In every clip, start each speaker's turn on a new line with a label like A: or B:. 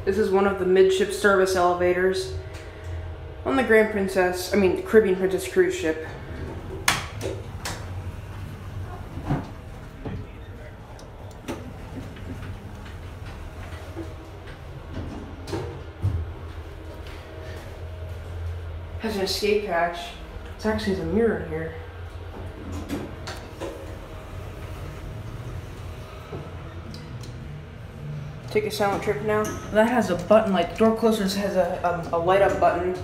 A: This is one of the midship service elevators on the Caribbean Princess cruise ship. Has an escape hatch. It's actually a mirror in here. Take a silent trip now. That has a button, like door closers has a light up button.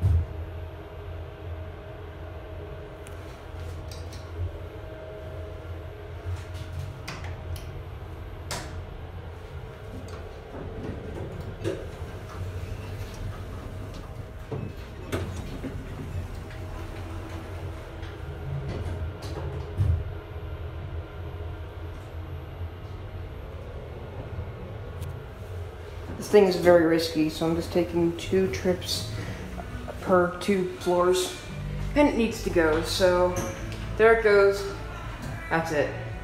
A: This thing is very risky, so I'm just taking 2 trips per 2 floors. And it needs to go, so there it goes. That's it.